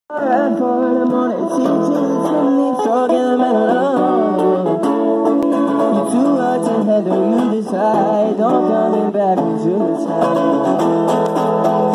Alright, 4 in the morning, teachers from me talking about love. You're too hard to handle, you decide, don't coming back into the time.